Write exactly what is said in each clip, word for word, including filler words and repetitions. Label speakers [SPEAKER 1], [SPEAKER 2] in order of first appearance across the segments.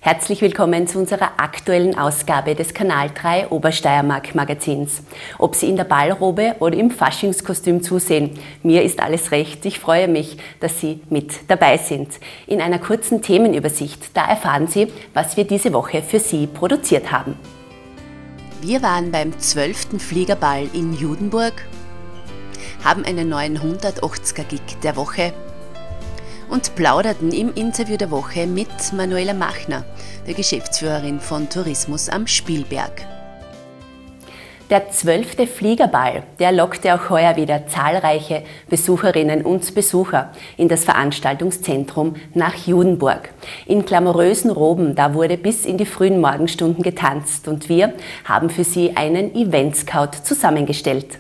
[SPEAKER 1] Herzlich willkommen zu unserer aktuellen Ausgabe des Kanal drei Obersteiermark Magazins. Ob Sie in der Ballrobe oder im Faschingskostüm zusehen, mir ist alles recht. Ich freue mich, dass Sie mit dabei sind. In einer kurzen Themenübersicht, da erfahren Sie, was wir diese Woche für Sie produziert haben. Wir waren beim zwölften Fliegerball in Judenburg, haben einen neuen hundertachtziger-Gig der Woche und plauderten im Interview der Woche mit Manuela Machner, der Geschäftsführerin von Tourismus am Spielberg. Der zwölfte Fliegerball, der lockte auch heuer wieder zahlreiche Besucherinnen und Besucher in das Veranstaltungszentrum nach Judenburg. In glamourösen Roben, da wurde bis in die frühen Morgenstunden getanzt und wir haben für Sie einen Event-Scout zusammengestellt.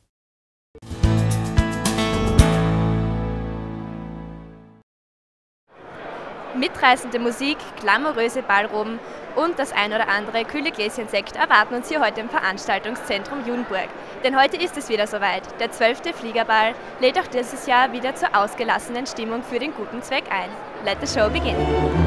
[SPEAKER 2] Mitreißende Musik, glamouröse Ballroben und das ein oder andere kühle Gläschen Sekt erwarten uns hier heute im Veranstaltungszentrum Judenburg. Denn heute ist es wieder soweit. Der zwölfte Fliegerball lädt auch dieses Jahr wieder zur ausgelassenen Stimmung für den guten Zweck ein. Let the show begin!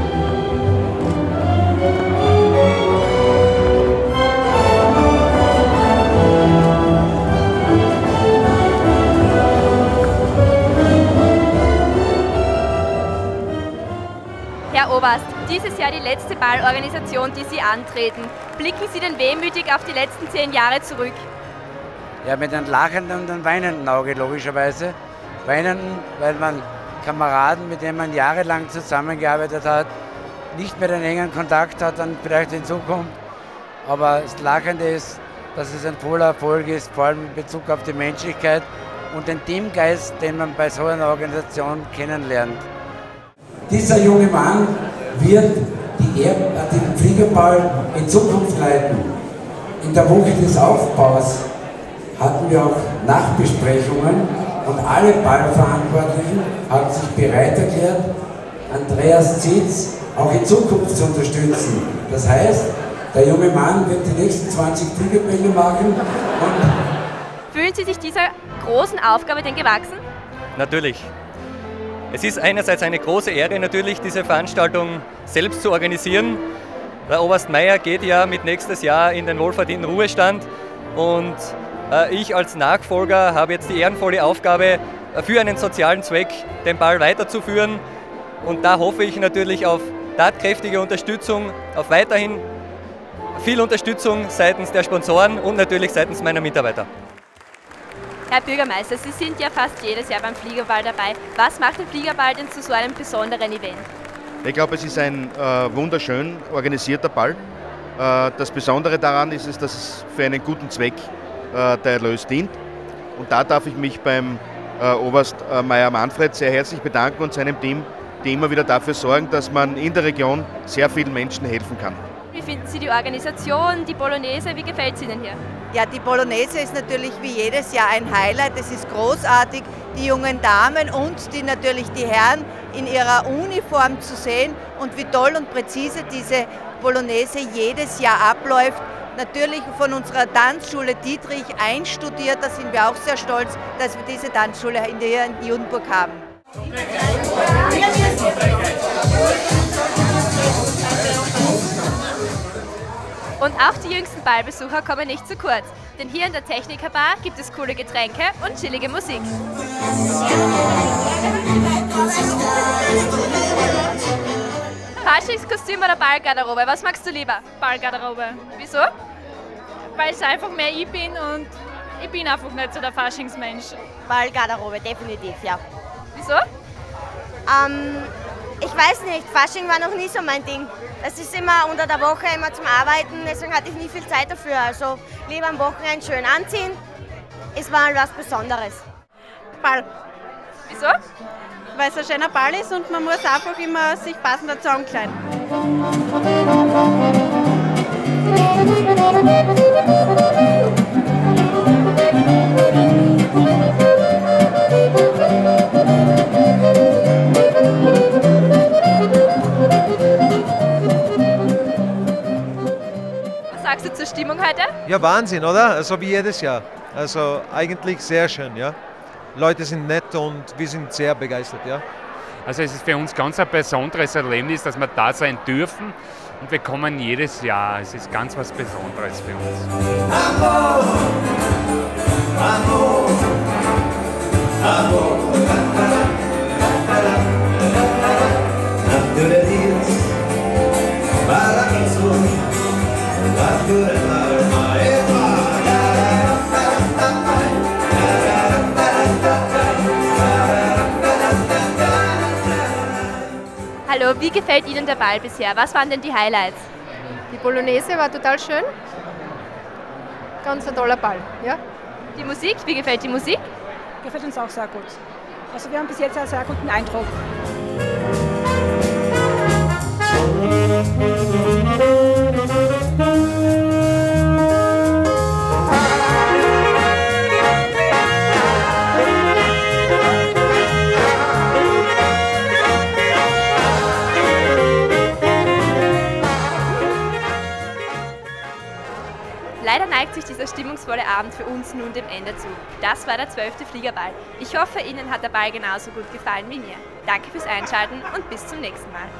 [SPEAKER 2] Herr Oberst, dieses Jahr die letzte Ballorganisation, die Sie antreten. Blicken Sie denn wehmütig auf die letzten zehn Jahre zurück?
[SPEAKER 3] Ja, mit einem lachenden und einem weinenden Auge logischerweise. Weinenden, weil man Kameraden, mit denen man jahrelang zusammengearbeitet hat, nicht mehr den engen Kontakt hat, dann vielleicht in Zukunft. Aber das Lachende ist, dass es ein voller Erfolg ist, vor allem in Bezug auf die Menschlichkeit und den Teamgeist, den man bei so einer Organisation kennenlernt.
[SPEAKER 4] Dieser junge Mann wird die er den Fliegerball in Zukunft leiten. In der Woche des Aufbaus hatten wir auch Nachbesprechungen und alle Ballverantwortlichen haben sich bereit erklärt, Andreas Zitz auch in Zukunft zu unterstützen. Das heißt, der junge Mann wird die nächsten zwanzig Fliegerbälle machen. Und
[SPEAKER 2] Fühlen Sie sich dieser großen Aufgabe denn gewachsen?
[SPEAKER 5] Natürlich. Es ist einerseits eine große Ehre, natürlich diese Veranstaltung selbst zu organisieren. Der Oberst Meier geht ja mit nächstes Jahr in den wohlverdienten Ruhestand und äh, ich als Nachfolger habe jetzt die ehrenvolle Aufgabe, äh, für einen sozialen Zweck den Ball weiterzuführen. Und da hoffe ich natürlich auf tatkräftige Unterstützung, auf weiterhin viel Unterstützung seitens der Sponsoren und natürlich seitens meiner Mitarbeiter.
[SPEAKER 2] Herr Bürgermeister, Sie sind ja fast jedes Jahr beim Fliegerball dabei. Was macht den Fliegerball denn zu so einem besonderen Event?
[SPEAKER 6] Ich glaube, es ist ein äh, wunderschön organisierter Ball. Äh, das Besondere daran ist es, dass es für einen guten Zweck äh, der Erlös dient. Und da darf ich mich beim äh, Oberst äh, Meier Manfred sehr herzlich bedanken und seinem Team, die immer wieder dafür sorgen, dass man in der Region sehr vielen Menschen helfen kann.
[SPEAKER 2] Wie finden Sie die Organisation, die Bolognese, wie gefällt es Ihnen hier?
[SPEAKER 7] Ja, die Bolognese ist natürlich wie jedes Jahr ein Highlight. Es ist großartig, die jungen Damen und die natürlich die Herren in ihrer Uniform zu sehen und wie toll und präzise diese Bolognese jedes Jahr abläuft. Natürlich von unserer Tanzschule Dietrich einstudiert, da sind wir auch sehr stolz, dass wir diese Tanzschule hier in Judenburg haben.
[SPEAKER 2] Und auch die jüngsten Ballbesucher kommen nicht zu kurz, denn hier in der Technikerbar gibt es coole Getränke und chillige Musik. Faschingskostüm oder Ballgarderobe, was magst du lieber?
[SPEAKER 8] Ballgarderobe.
[SPEAKER 2] Wieso?
[SPEAKER 8] Weil es einfach mehr ich bin und ich bin einfach nicht so der Faschingsmensch.
[SPEAKER 9] Ballgarderobe, definitiv, ja.
[SPEAKER 2] Wieso?
[SPEAKER 9] Ähm, ich weiß nicht, Fasching war noch nie so mein Ding. Es ist immer unter der Woche, immer zum Arbeiten, deswegen hatte ich nie viel Zeit dafür. Also lieber am Wochenende schön anziehen, ist mal was Besonderes.
[SPEAKER 8] Ball.
[SPEAKER 2] Wieso?
[SPEAKER 8] Weil es ein schöner Ball ist und man muss einfach immer sich passend dazu ankleiden.
[SPEAKER 2] Was sagst du zur Stimmung heute?
[SPEAKER 10] Ja, Wahnsinn, oder? Also wie jedes Jahr. Also eigentlich sehr schön, ja. Leute sind nett und wir sind sehr begeistert, ja.
[SPEAKER 11] Also es ist für uns ganz ein besonderes Erlebnis, dass wir da sein dürfen und wir kommen jedes Jahr. Es ist ganz was Besonderes für uns.
[SPEAKER 12] Amor, amor, amor.
[SPEAKER 2] Hallo, wie gefällt Ihnen der Ball bisher? Was waren denn die Highlights?
[SPEAKER 13] Die Polonaise war total schön. Ganz ein toller Ball, ja.
[SPEAKER 2] Die Musik, wie gefällt die Musik?
[SPEAKER 14] Gefällt uns auch sehr gut. Also wir haben bis jetzt einen sehr guten Eindruck.
[SPEAKER 2] Leider neigt sich dieser stimmungsvolle Abend für uns nun dem Ende zu. Das war der zwölfte Fliegerball. Ich hoffe, Ihnen hat der Ball genauso gut gefallen wie mir. Danke fürs Einschalten und bis zum nächsten Mal.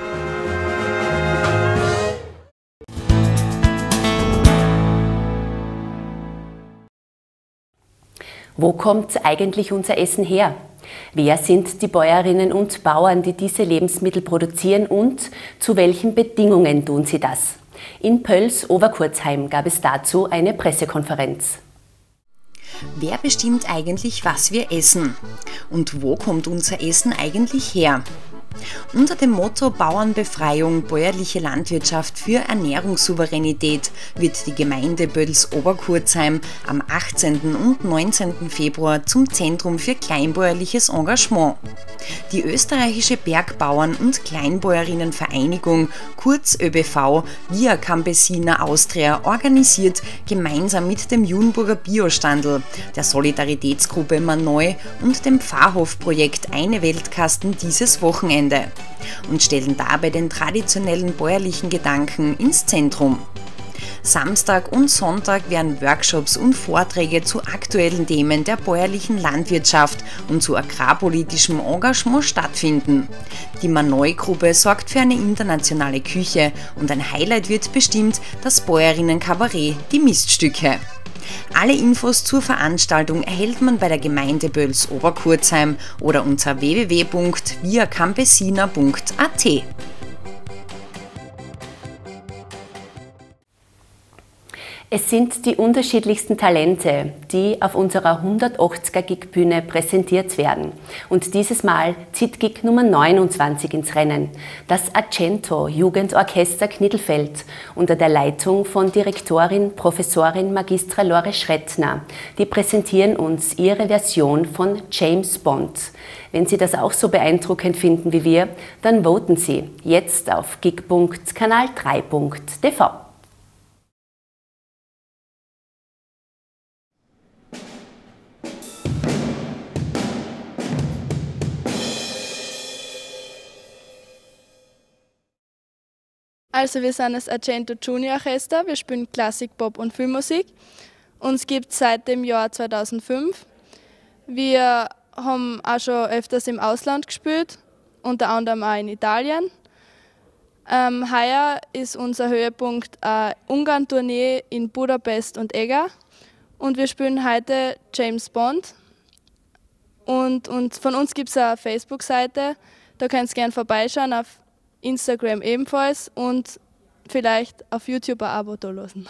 [SPEAKER 1] Wo kommt eigentlich unser Essen her? Wer sind die Bäuerinnen und Bauern, die diese Lebensmittel produzieren und zu welchen Bedingungen tun sie das? In Pöls-Oberkurzheim gab es dazu eine Pressekonferenz.
[SPEAKER 15] Wer bestimmt eigentlich, was wir essen? Und wo kommt unser Essen eigentlich her? Unter dem Motto Bauernbefreiung, bäuerliche Landwirtschaft für Ernährungssouveränität wird die Gemeinde Pöls-Oberkurzheim am achtzehnten und neunzehnten Februar zum Zentrum für kleinbäuerliches Engagement. Die österreichische Bergbauern- und Kleinbäuerinnenvereinigung, kurz ÖBV, Via Campesina Austria, organisiert gemeinsam mit dem Junburger Biostandl, der Solidaritätsgruppe Manoi und dem Pfarrhof-Projekt Eine Weltkasten dieses Wochenende und stellen dabei den traditionellen bäuerlichen Gedanken ins Zentrum. Samstag und Sonntag werden Workshops und Vorträge zu aktuellen Themen der bäuerlichen Landwirtschaft und zu agrarpolitischem Engagement stattfinden. Die Manoi-Gruppe sorgt für eine internationale Küche und ein Highlight wird bestimmt das Bäuerinnen-Kabarett Die Miststücke. Alle Infos zur Veranstaltung erhält man bei der Gemeinde Pöls-Oberkurzheim oder unter w w w punkt via campesina punkt a t.
[SPEAKER 1] Es sind die unterschiedlichsten Talente, die auf unserer hundertachtziger Gig-Bühne präsentiert werden. Und dieses Mal zieht Gig Nummer neunundzwanzig ins Rennen. Das Argento Jugendorchester Knittelfeld unter der Leitung von Direktorin Professorin Magistra Lore Schrettner. Die präsentieren uns ihre Version von James Bond. Wenn Sie das auch so beeindruckend finden wie wir, dann voten Sie jetzt auf gig punkt kanal drei punkt t v.
[SPEAKER 16] Also wir sind das Argento Junior Orchester, wir spielen Klassik, Pop und Filmmusik. Uns gibt es seit dem Jahr zweitausendfünf. Wir haben auch schon öfters im Ausland gespielt, unter anderem auch in Italien. Ähm, heuer ist unser Höhepunkt eine Ungarn-Tournee in Budapest und Eger. Und wir spielen heute James Bond. Und, und von uns gibt es eine Facebook-Seite, da könnt ihr gerne vorbeischauen, auf Instagram ebenfalls und vielleicht auf YouTube ein Abo da lassen.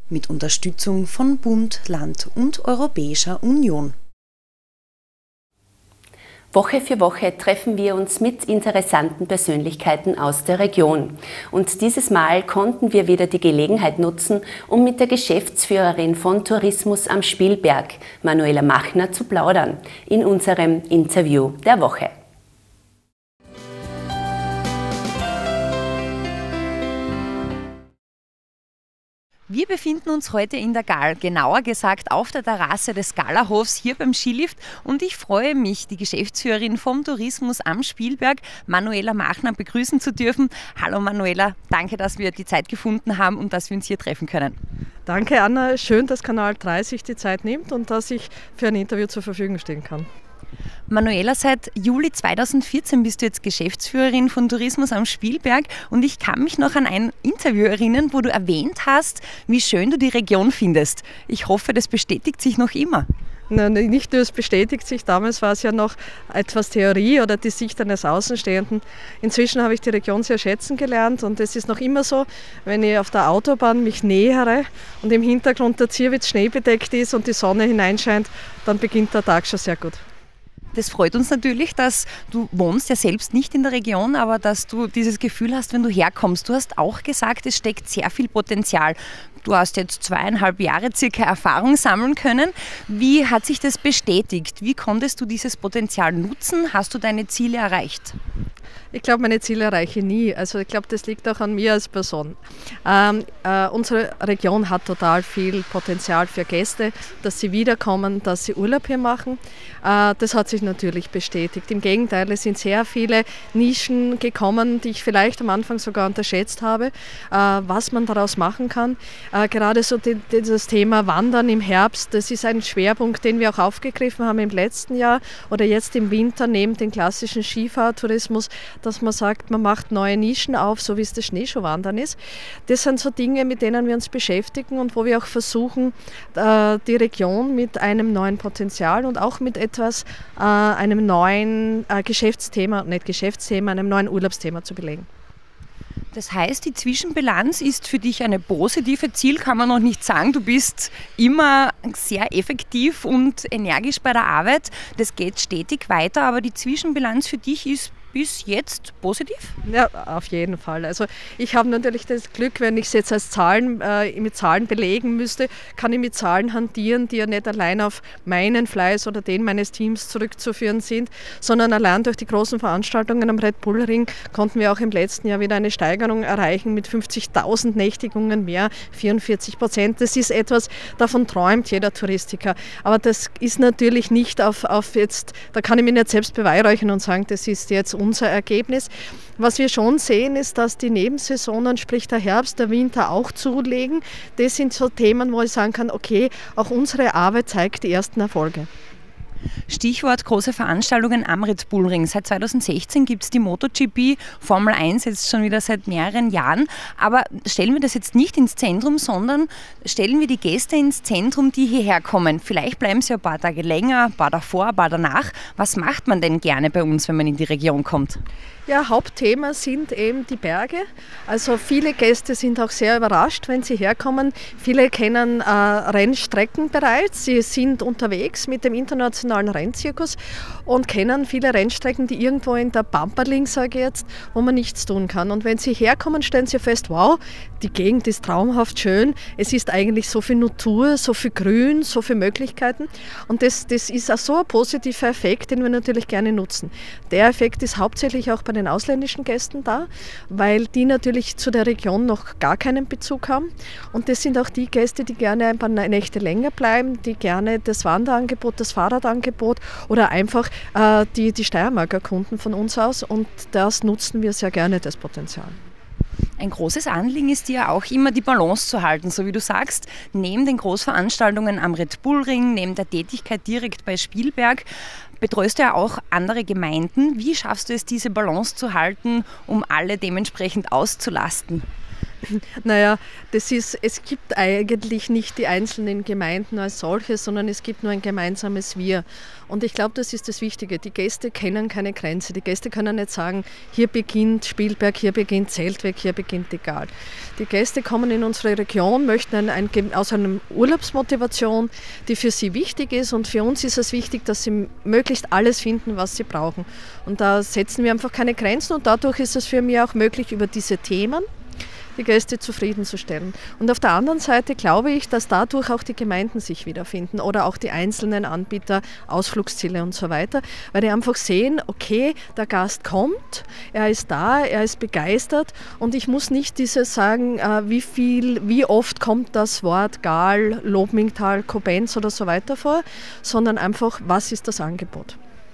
[SPEAKER 15] mit Unterstützung von Bund, Land und Europäischer Union.
[SPEAKER 1] Woche für Woche treffen wir uns mit interessanten Persönlichkeiten aus der Region. Und dieses Mal konnten wir wieder die Gelegenheit nutzen, um mit der Geschäftsführerin von Tourismus am Spielberg, Manuela Machner, zu plaudern, in unserem Interview der Woche.
[SPEAKER 12] Wir befinden uns heute in der Gal, genauer gesagt auf der Terrasse des Galerhofs hier beim Skilift, und ich freue mich, die Geschäftsführerin vom Tourismus am Spielberg, Manuela Machner, begrüßen zu dürfen. Hallo Manuela, danke, dass wir die Zeit gefunden haben und dass wir uns hier treffen können.
[SPEAKER 17] Danke Anna, schön, dass Kanal drei sich die Zeit nimmt und dass ich für ein Interview zur Verfügung stehen kann.
[SPEAKER 12] Manuela, seit Juli zweitausendvierzehn bist du jetzt Geschäftsführerin von Tourismus am Spielberg, und ich kann mich noch an ein Interview erinnern, wo du erwähnt hast, wie schön du die Region findest. Ich hoffe, das bestätigt sich noch immer.
[SPEAKER 17] Nein, nicht nur es bestätigt sich, damals war es ja noch etwas Theorie oder die Sicht eines Außenstehenden. Inzwischen habe ich die Region sehr schätzen gelernt, und es ist noch immer so, wenn ich auf der Autobahn mich nähere und im Hintergrund der Zierwitz schneebedeckt ist und die Sonne hineinscheint, dann beginnt der Tag schon sehr gut.
[SPEAKER 12] Das freut uns natürlich, dass du wohnst ja selbst nicht in der Region, aber dass du dieses Gefühl hast, wenn du herkommst. Du hast auch gesagt, es steckt sehr viel Potenzial. Du hast jetzt zweieinhalb Jahre circa Erfahrung sammeln können. Wie hat sich das bestätigt? Wie konntest du dieses Potenzial nutzen? Hast du deine Ziele erreicht?
[SPEAKER 17] Ich glaube, meine Ziele erreiche ich nie. Also ich glaube, das liegt auch an mir als Person. Ähm, äh, unsere Region hat total viel Potenzial für Gäste, dass sie wiederkommen, dass sie Urlaub hier machen. Äh, das hat sich natürlich bestätigt. Im Gegenteil, es sind sehr viele Nischen gekommen, die ich vielleicht am Anfang sogar unterschätzt habe, äh, was man daraus machen kann. Äh, gerade so die, das Thema Wandern im Herbst, das ist ein Schwerpunkt, den wir auch aufgegriffen haben im letzten Jahr oder jetzt im Winter neben dem klassischen Skifahrtourismus, dass man sagt, man macht neue Nischen auf, so wie es das Schneeschuhwandern ist. Das sind so Dinge, mit denen wir uns beschäftigen und wo wir auch versuchen, die Region mit einem neuen Potenzial und auch mit etwas, einem neuen Geschäftsthema, nicht Geschäftsthema, einem neuen Urlaubsthema zu belegen.
[SPEAKER 12] Das heißt, die Zwischenbilanz ist für dich eine positive. Ziel kann man noch nicht sagen. Du bist immer sehr effektiv und energisch bei der Arbeit. Das geht stetig weiter, aber die Zwischenbilanz für dich ist bis jetzt positiv?
[SPEAKER 17] Ja, auf jeden Fall. Also ich habe natürlich das Glück, wenn ich es jetzt als Zahlen, äh, mit Zahlen belegen müsste, kann ich mit Zahlen hantieren, die ja nicht allein auf meinen Fleiß oder den meines Teams zurückzuführen sind, sondern allein durch die großen Veranstaltungen am Red Bull Ring konnten wir auch im letzten Jahr wieder eine Steigerung erreichen mit fünfzigtausend Nächtigungen mehr, vierundvierzig Prozent. Das ist etwas, davon träumt jeder Touristiker. Aber das ist natürlich nicht auf, auf jetzt, da kann ich mich nicht selbst beweihräuchern und sagen, das ist jetzt unser Ergebnis. Was wir schon sehen, ist, dass die Nebensaisonen, sprich der Herbst, der Winter auch zulegen. Das sind so Themen, wo ich sagen kann, okay, auch unsere Arbeit zeigt die ersten Erfolge.
[SPEAKER 12] Stichwort große Veranstaltungen am Red Bull Ring. Seit zweitausendsechzehn gibt es die MotoGP, Formel eins jetzt schon wieder seit mehreren Jahren. Aber stellen wir das jetzt nicht ins Zentrum, sondern stellen wir die Gäste ins Zentrum, die hierher kommen. Vielleicht bleiben sie ein paar Tage länger, ein paar davor, ein paar danach. Was macht man denn gerne bei uns, wenn man in die Region kommt?
[SPEAKER 17] Ja, Hauptthema sind eben die Berge. Also viele Gäste sind auch sehr überrascht, wenn sie herkommen. Viele kennen äh, Rennstrecken bereits. Sie sind unterwegs mit dem internationalen Rennzirkus und kennen viele Rennstrecken, die irgendwo in der Pampa liegen, sage ich jetzt, wo man nichts tun kann. Und wenn sie herkommen, stellen sie fest, wow, die Gegend ist traumhaft schön. Es ist eigentlich so viel Natur, so viel Grün, so viele Möglichkeiten. Und das, das ist auch so ein positiver Effekt, den wir natürlich gerne nutzen. Der Effekt ist hauptsächlich auch bei den ausländischen Gästen da, weil die natürlich zu der Region noch gar keinen Bezug haben. Und das sind auch die Gäste, die gerne ein paar Nächte länger bleiben, die gerne das Wanderangebot, das Fahrradangebot oder einfach äh, die, die Steiermark erkunden von uns aus. Und das nutzen wir sehr gerne, das Potenzial.
[SPEAKER 12] Ein großes Anliegen ist dir auch immer, die Balance zu halten, so wie du sagst, neben den Großveranstaltungen am Red Bull Ring, neben der Tätigkeit direkt bei Spielberg, betreust du ja auch andere Gemeinden. Wie schaffst du es, diese Balance zu halten, um alle dementsprechend auszulasten?
[SPEAKER 17] Naja, das ist, es gibt eigentlich nicht die einzelnen Gemeinden als solche, sondern es gibt nur ein gemeinsames Wir. Und ich glaube, das ist das Wichtige. Die Gäste kennen keine Grenze. Die Gäste können nicht sagen, hier beginnt Spielberg, hier beginnt Zeltweg, hier beginnt die Gal. Die Gäste kommen in unsere Region, möchten ein, ein, aus einer Urlaubsmotivation, die für sie wichtig ist. Und für uns ist es wichtig, dass sie möglichst alles finden, was sie brauchen. Und da setzen wir einfach keine Grenzen und dadurch ist es für mich auch möglich, über diese Themen die Gäste zufriedenzustellen. Und auf der anderen Seite glaube ich, dass dadurch auch die Gemeinden sich wiederfinden oder auch die einzelnen Anbieter, Ausflugsziele und so weiter, weil die einfach sehen, okay, der Gast kommt, er ist da, er ist begeistert und ich muss nicht dieses sagen, wie viel, wie oft kommt das Wort Gal, Lobmingtal, Koblenz oder so weiter vor, sondern einfach, was ist das Angebot?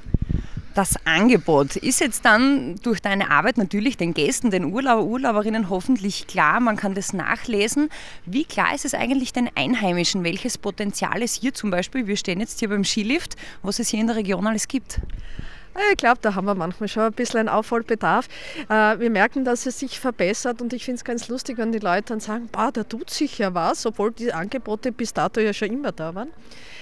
[SPEAKER 12] Das Angebot ist jetzt dann durch deine Arbeit natürlich den Gästen, den Urlauber, Urlauberinnen hoffentlich klar, man kann das nachlesen. Wie klar ist es eigentlich den Einheimischen, welches Potenzial es hier zum Beispiel, wir stehen jetzt hier beim Skilift, was es hier in der Region alles gibt?
[SPEAKER 17] Ich glaube, da haben wir manchmal schon ein bisschen einen Aufholbedarf. Wir merken, dass es sich verbessert und ich finde es ganz lustig, wenn die Leute dann sagen, boah, da tut sich ja was, obwohl die Angebote bis dato ja schon immer da waren.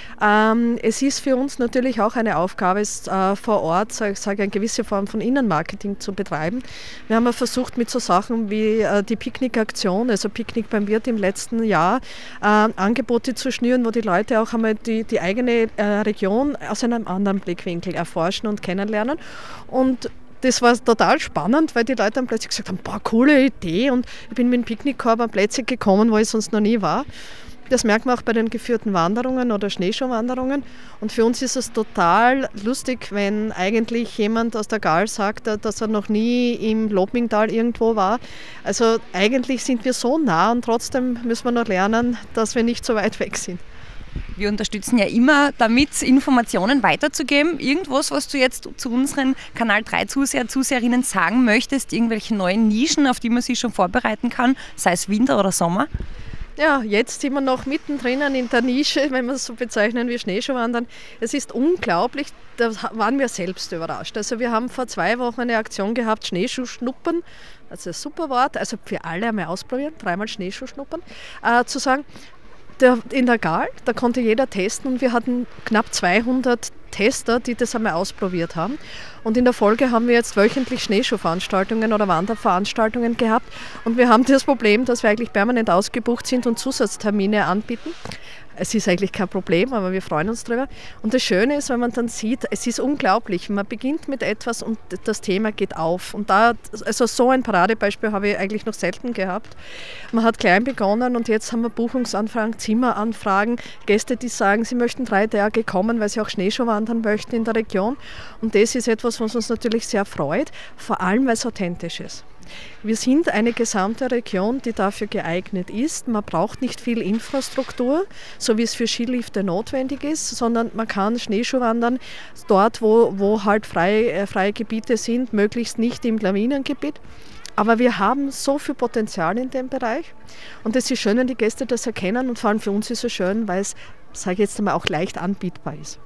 [SPEAKER 17] Ähm, es ist für uns natürlich auch eine Aufgabe, es, äh, vor Ort sag, sag, eine gewisse Form von Innenmarketing zu betreiben. Wir haben ja versucht mit so Sachen wie äh, die Picknickaktion, also Picknick beim Wirt im letzten Jahr, äh, Angebote zu schnüren, wo die Leute auch einmal die, die eigene äh, Region aus einem anderen Blickwinkel erforschen und kennenlernen. Und das war total spannend, weil die Leute dann plötzlich gesagt haben, boah, coole Idee und ich bin mit dem Picknickkorb an Plätze gekommen, wo ich sonst noch nie war. Das merkt man auch bei den geführten Wanderungen oder Schneeschuhwanderungen. Und für uns ist es total lustig, wenn eigentlich jemand aus der Gal sagt, dass er noch nie im Lobmingtal irgendwo war. Also eigentlich sind wir so nah und trotzdem müssen wir noch lernen, dass wir nicht so weit weg sind.
[SPEAKER 12] Wir unterstützen ja immer damit, Informationen weiterzugeben. Irgendwas, was du jetzt zu unseren Kanal drei Zuseher, Zuseherinnen sagen möchtest, irgendwelche neuen Nischen, auf die man sich schon vorbereiten kann, sei es Winter oder Sommer?
[SPEAKER 17] Ja, jetzt sind wir noch mittendrin in der Nische, wenn wir es so bezeichnen wie Schneeschuhwandern. Es ist unglaublich, da waren wir selbst überrascht. Also wir haben vor zwei Wochen eine Aktion gehabt, Schneeschuhschnuppern, also ein super Wort, also für alle einmal ausprobieren, dreimal Schneeschuhschnuppern, äh, zu sagen, der, in der Gal, da konnte jeder testen und wir hatten knapp zweihundert Tester, die das einmal ausprobiert haben. Und in der Folge haben wir jetzt wöchentlich Schneeschuhveranstaltungen oder Wanderveranstaltungen gehabt. Und wir haben das Problem, dass wir eigentlich permanent ausgebucht sind und Zusatztermine anbieten. Es ist eigentlich kein Problem, aber wir freuen uns drüber. Und das Schöne ist, wenn man dann sieht, es ist unglaublich. Man beginnt mit etwas und das Thema geht auf. Und da, also so ein Paradebeispiel habe ich eigentlich noch selten gehabt. Man hat klein begonnen und jetzt haben wir Buchungsanfragen, Zimmeranfragen, Gäste, die sagen, sie möchten drei Tage kommen, weil sie auch Schneeschuh wandern möchten in der Region. Und das ist etwas, was uns natürlich sehr freut, vor allem weil es authentisch ist. Wir sind eine gesamte Region, die dafür geeignet ist. Man braucht nicht viel Infrastruktur, so wie es für Skilifte notwendig ist, sondern man kann Schneeschuhwandern dort, wo, wo halt freie, äh, freie Gebiete sind, möglichst nicht im Lawinengebiet. Aber wir haben so viel Potenzial in dem Bereich und es ist schön, wenn die Gäste das erkennen und vor allem für uns ist es schön, weil es, sage ich jetzt einmal, auch leicht anbietbar ist.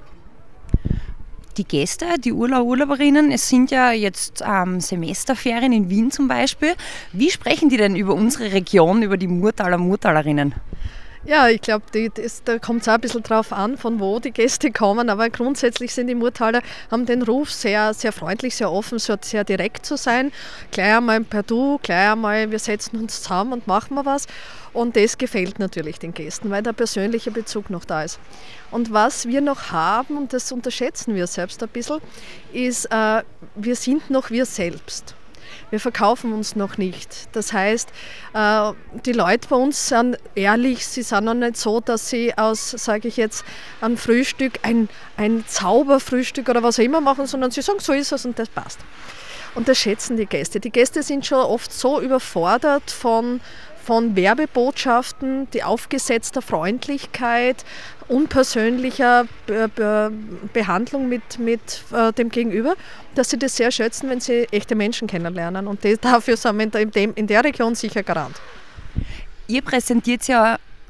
[SPEAKER 12] Die Gäste, die Urlauber, Urlauberinnen, es sind ja jetzt ähm, Semesterferien in Wien zum Beispiel. Wie sprechen die denn über unsere Region, über die Murtaler, Murtalerinnen?
[SPEAKER 17] Ja, ich glaube, da kommt es auch ein bisschen drauf an, von wo die Gäste kommen, aber grundsätzlich sind die Murtaler, haben den Ruf, sehr, sehr freundlich, sehr offen, sehr direkt zu sein. Gleich einmal per Du, gleich einmal, wir setzen uns zusammen und machen mal was. Und das gefällt natürlich den Gästen, weil der persönliche Bezug noch da ist. Und was wir noch haben, und das unterschätzen wir selbst ein bisschen, ist, äh, wir sind noch wir selbst. Wir verkaufen uns noch nicht. Das heißt, äh, die Leute bei uns sind ehrlich, sie sind noch nicht so, dass sie aus, sage ich jetzt, einem Frühstück ein, ein Zauberfrühstück oder was auch immer machen, sondern sie sagen, so ist es und das passt. Und das schätzen die Gäste. Die Gäste sind schon oft so überfordert von von Werbebotschaften, die aufgesetzter Freundlichkeit, unpersönlicher Be Be Behandlung mit, mit äh, dem Gegenüber, dass sie das sehr schätzen, wenn sie echte Menschen kennenlernen. Und das, dafür sind wir in, dem, in der Region sicher Garant.
[SPEAKER 12] Ihr präsentiert ja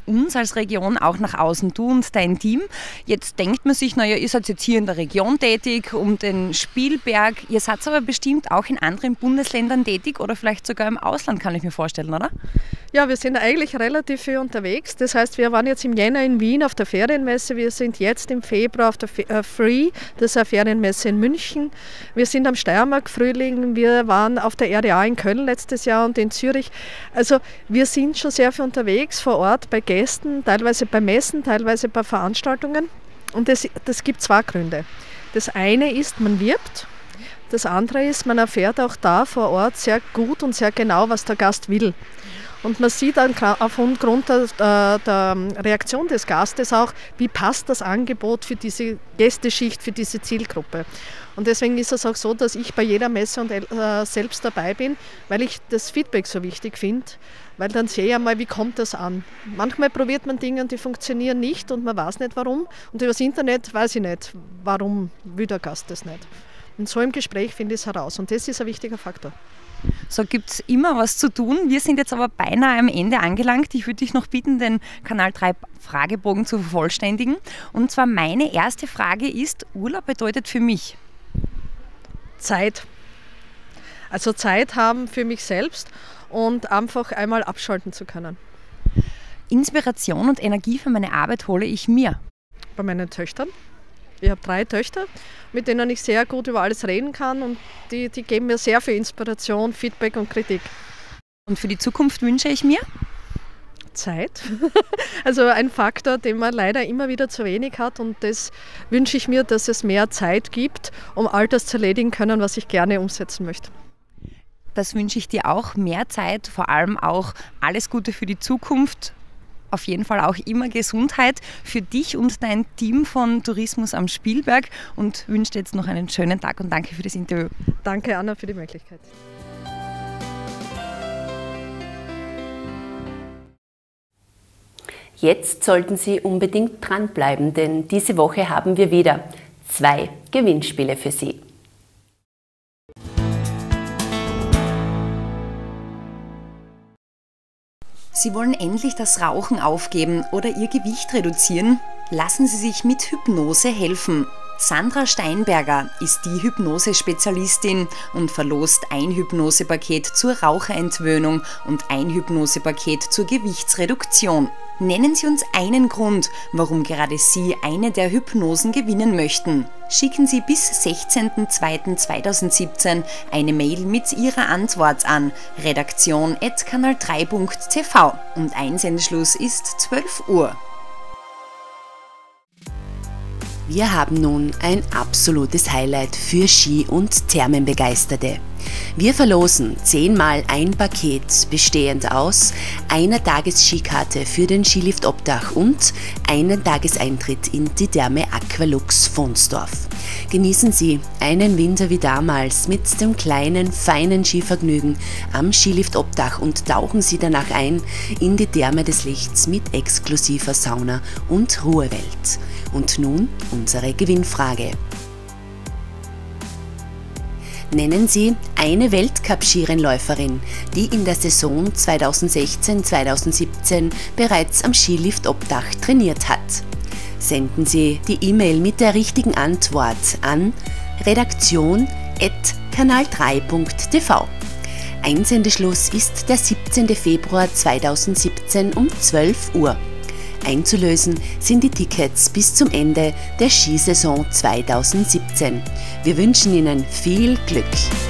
[SPEAKER 12] uns als Region auch nach außen, du und dein Team. Jetzt denkt man sich, naja, ihr seid jetzt hier in der Region tätig, um den Spielberg. Ihr seid aber bestimmt auch in anderen Bundesländern tätig oder vielleicht sogar im Ausland, kann ich mir vorstellen, oder?
[SPEAKER 17] Ja, wir sind eigentlich relativ viel unterwegs. Das heißt, wir waren jetzt im Jänner in Wien auf der Ferienmesse. Wir sind jetzt im Februar auf der äh, Free, das ist eine Ferienmesse in München. Wir sind am Steiermark Frühling. Wir waren auf der R D A in Köln letztes Jahr und in Zürich. Also wir sind schon sehr viel unterwegs vor Ort bei Gästen, teilweise bei Messen, teilweise bei Veranstaltungen. Und das, das gibt zwei Gründe. Das eine ist, man wirbt. Das andere ist, man erfährt auch da vor Ort sehr gut und sehr genau, was der Gast will. Und man sieht aufgrund der, der Reaktion des Gastes auch, wie passt das Angebot für diese Gästeschicht, für diese Zielgruppe. Und deswegen ist es auch so, dass ich bei jeder Messe und, äh, selbst dabei bin, weil ich das Feedback so wichtig finde, weil dann sehe ich einmal, wie kommt das an. Manchmal probiert man Dinge und die funktionieren nicht und man weiß nicht warum. Und über das Internet weiß ich nicht, warum will der Gast das nicht. Und so im Gespräch finde ich es heraus und das ist ein wichtiger Faktor.
[SPEAKER 12] So gibt es immer was zu tun. Wir sind jetzt aber beinahe am Ende angelangt. Ich würde dich noch bitten, den Kanal drei Fragebogen zu vervollständigen. Und zwar meine erste Frage ist, Urlaub bedeutet für mich?
[SPEAKER 17] Zeit. Also Zeit haben für mich selbst und einfach einmal abschalten zu können.
[SPEAKER 12] Inspiration und Energie für meine Arbeit hole ich mir?
[SPEAKER 17] Bei meinen Töchtern. Ich habe drei Töchter, mit denen ich sehr gut über alles reden kann und die, die geben mir sehr viel Inspiration, Feedback und Kritik.
[SPEAKER 12] Und für die Zukunft wünsche ich mir?
[SPEAKER 17] Zeit. Also ein Faktor, den man leider immer wieder zu wenig hat und das wünsche ich mir, dass es mehr Zeit gibt, um all das zu erledigen können, was ich gerne umsetzen möchte.
[SPEAKER 12] Das wünsche ich dir auch, mehr Zeit, vor allem auch alles Gute für die Zukunft. Auf jeden Fall auch immer Gesundheit für dich und dein Team von Tourismus am Spielberg und wünsche dir jetzt noch einen schönen Tag und danke für das Interview.
[SPEAKER 17] Danke, Anna, für die Möglichkeit.
[SPEAKER 1] Jetzt sollten Sie unbedingt dranbleiben, denn diese Woche haben wir wieder zwei Gewinnspiele für Sie.
[SPEAKER 15] Sie wollen endlich das Rauchen aufgeben oder Ihr Gewicht reduzieren? Lassen Sie sich mit Hypnose helfen. Sandra Steinberger ist die Hypnose-Spezialistin und verlost ein Hypnosepaket zur Raucherentwöhnung und ein Hypnosepaket zur Gewichtsreduktion. Nennen Sie uns einen Grund, warum gerade Sie eine der Hypnosen gewinnen möchten. Schicken Sie bis sechzehnten zweiten zweitausendsiebzehn eine Mail mit Ihrer Antwort an redaktion at kanal drei punkt t v und Einsendeschluss ist zwölf Uhr.
[SPEAKER 1] Wir haben nun ein absolutes Highlight für Ski- und Thermenbegeisterte. Wir verlosen zehnmal ein Paket bestehend aus einer Tagesskikarte für den Skilift Obdach und einen Tageseintritt in die Therme Aqualux Vonsdorf. Genießen Sie einen Winter wie damals mit dem kleinen, feinen Skivergnügen am Skilift Obdach und tauchen Sie danach ein in die Therme des Lichts mit exklusiver Sauna und Ruhewelt. Und nun unsere Gewinnfrage. Nennen Sie eine Weltcup-Skirennläuferin, die in der Saison zweitausendsechzehn zweitausendsiebzehn bereits am Skilift Obdach trainiert hat. Senden Sie die E-Mail mit der richtigen Antwort an redaktion at kanal drei punkt t v. Einsendeschluss ist der siebzehnten Februar zweitausendsiebzehn um zwölf Uhr. Einzulösen sind die Tickets bis zum Ende der Skisaison zweitausendsiebzehn. Wir wünschen Ihnen viel Glück!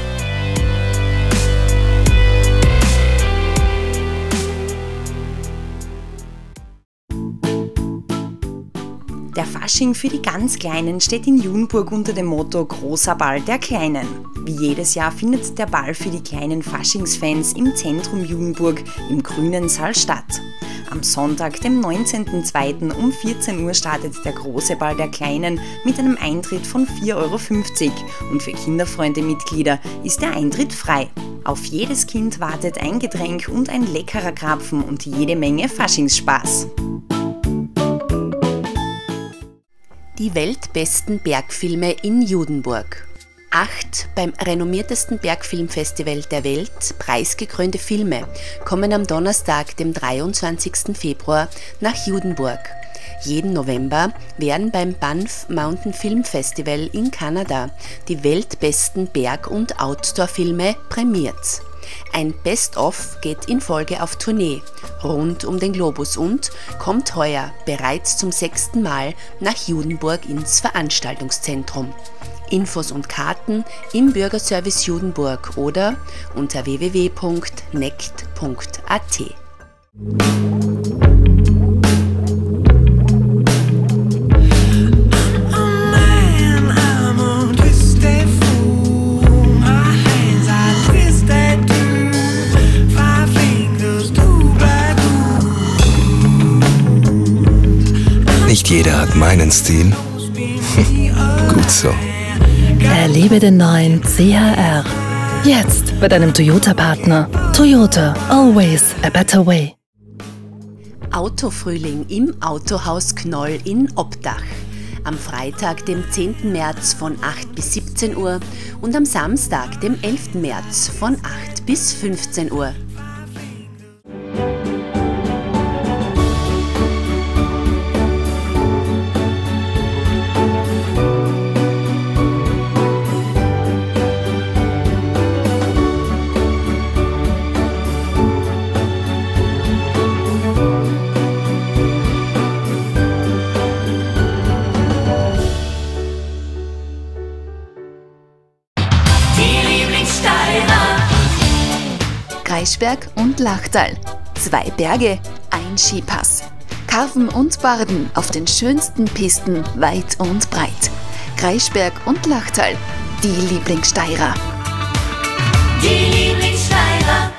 [SPEAKER 15] Der Fasching für die ganz Kleinen steht in Junburg unter dem Motto Großer Ball der Kleinen. Wie jedes Jahr findet der Ball für die kleinen Faschingsfans im Zentrum Junburg im Grünen Saal statt. Am Sonntag, dem neunzehnten zweiten um vierzehn Uhr startet der Große Ball der Kleinen mit einem Eintritt von vier Euro fünfzig und für Kinderfreunde-Mitglieder ist der Eintritt frei. Auf jedes Kind wartet ein Getränk und ein leckerer Krapfen und jede Menge Faschingsspaß.
[SPEAKER 1] Die weltbesten Bergfilme in Judenburg. Acht beim renommiertesten Bergfilmfestival der Welt preisgekrönte Filme kommen am Donnerstag, dem dreiundzwanzigsten Februar, nach Judenburg. Jeden November werden beim Banff Mountain Film Festival in Kanada die weltbesten Berg- und Outdoor-Filme prämiert. Ein Best-of geht in Folge auf Tournee rund um den Globus und kommt heuer bereits zum sechsten Mal nach Judenburg ins Veranstaltungszentrum. Infos und Karten im Bürgerservice Judenburg oder unter w w w punkt neckt punkt a t.
[SPEAKER 18] Nicht jeder hat meinen Stil. Gut so.
[SPEAKER 19] Erlebe den neuen C H R. Jetzt bei deinem Toyota-Partner. Toyota, always a better way.
[SPEAKER 1] Autofrühling im Autohaus Knoll in Obdach. Am Freitag, dem zehnten März von acht bis siebzehn Uhr und am Samstag, dem elften März von acht bis fünfzehn Uhr.
[SPEAKER 20] Kreisberg und Lachtal. Zwei Berge, ein Skipass. Karven und Barden auf den schönsten Pisten weit und breit. Kreisberg und Lachtal, die Lieblingssteirer.
[SPEAKER 21] Die Lieblingssteirer.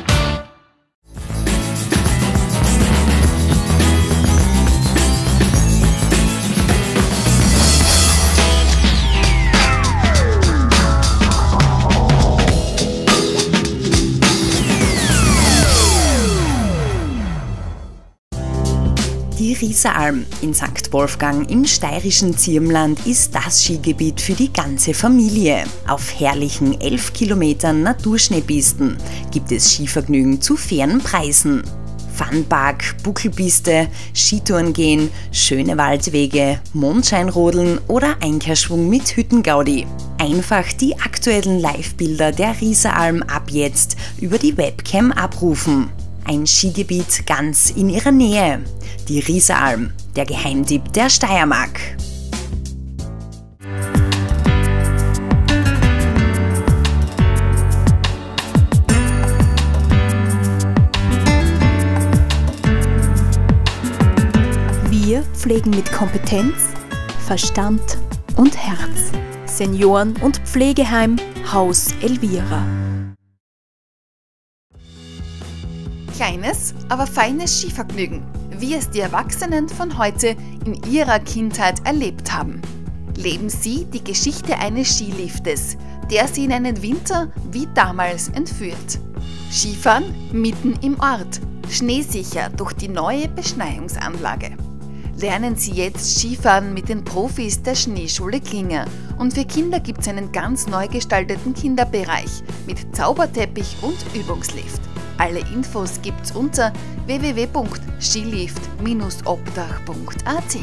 [SPEAKER 15] Die Rieseralm in Sankt Wolfgang im steirischen Zirmland ist das Skigebiet für die ganze Familie. Auf herrlichen elf Kilometern Naturschneepisten gibt es Skivergnügen zu fairen Preisen. Funpark, Buckelpiste, Skitouren gehen, schöne Waldwege, Mondscheinrodeln oder Einkehrschwung mit Hüttengaudi. Einfach die aktuellen Live-Bilder der Rieseralm ab jetzt über die Webcam abrufen. Ein Skigebiet ganz in ihrer Nähe. Die Rieseralm, der Geheimtipp der Steiermark.
[SPEAKER 22] Wir pflegen mit Kompetenz, Verstand und Herz. Senioren- und Pflegeheim Haus Elvira.
[SPEAKER 20] Kleines, aber feines Skivergnügen, wie es die Erwachsenen von heute in ihrer Kindheit erlebt haben. Leben Sie die Geschichte eines Skiliftes, der Sie in einen Winter wie damals entführt. Skifahren mitten im Ort, schneesicher durch die neue Beschneiungsanlage. Lernen Sie jetzt Skifahren mit den Profis der Schneeschule Klinger. Und für Kinder gibt es einen ganz neu gestalteten Kinderbereich mit Zauberteppich und Übungslift. Alle Infos gibt's unter w w w punkt skilift Bindestrich obdach punkt a t.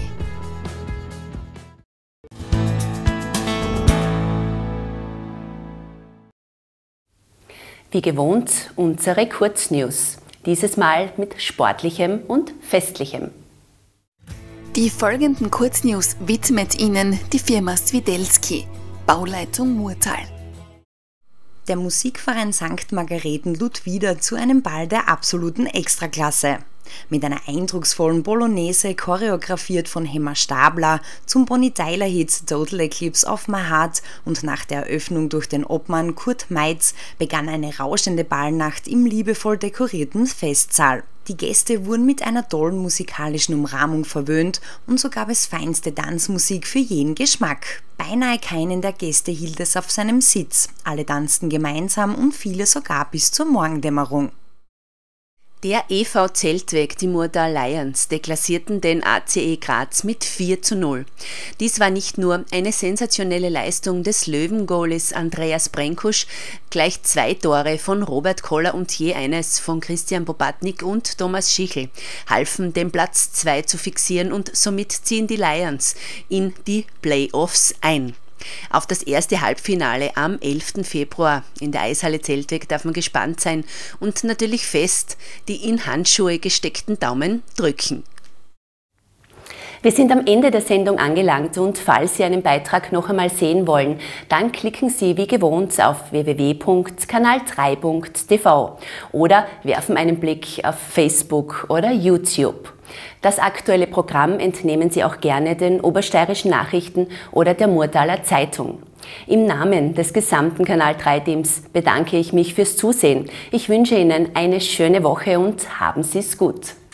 [SPEAKER 1] Wie gewohnt unsere Kurznews. Dieses Mal mit Sportlichem und Festlichem.
[SPEAKER 20] Die folgenden Kurznews widmet Ihnen die Firma Swidelski, Bauleitung Murtal.
[SPEAKER 15] Der Musikverein Sankt Margareten lud wieder zu einem Ball der absoluten Extraklasse. Mit einer eindrucksvollen Polonaise, choreografiert von Hemma Stabler, zum Bonnie Tyler Hit Total Eclipse of My Heart und nach der Eröffnung durch den Obmann Kurt Meitz begann eine rauschende Ballnacht im liebevoll dekorierten Festsaal. Die Gäste wurden mit einer tollen musikalischen Umrahmung verwöhnt und so gab es feinste Tanzmusik für jeden Geschmack. Beinahe keinen der Gäste hielt es auf seinem Sitz. Alle tanzten gemeinsam und viele sogar bis zur Morgendämmerung.
[SPEAKER 1] Der E V Zeltweg, die Murtal Lions, deklassierten den A C E Graz mit vier zu null. Dies war nicht nur eine sensationelle Leistung des Löwengoalies Andreas Brenkusch, gleich zwei Tore von Robert Koller und je eines von Christian Bobadnik und Thomas Schichel halfen, den Platz zwei zu fixieren und somit ziehen die Lions in die Playoffs ein. Auf das erste Halbfinale am elften Februar in der Eishalle Zeltweg darf man gespannt sein und natürlich fest die in Handschuhe gesteckten Daumen drücken. Wir sind am Ende der Sendung angelangt und falls Sie einen Beitrag noch einmal sehen wollen, dann klicken Sie wie gewohnt auf w w w punkt kanal drei punkt t v oder werfen einen Blick auf Facebook oder YouTube. Das aktuelle Programm entnehmen Sie auch gerne den Obersteirischen Nachrichten oder der Murtaler Zeitung. Im Namen des gesamten Kanal drei Teams bedanke ich mich fürs Zusehen. Ich wünsche Ihnen eine schöne Woche und haben Sie es gut.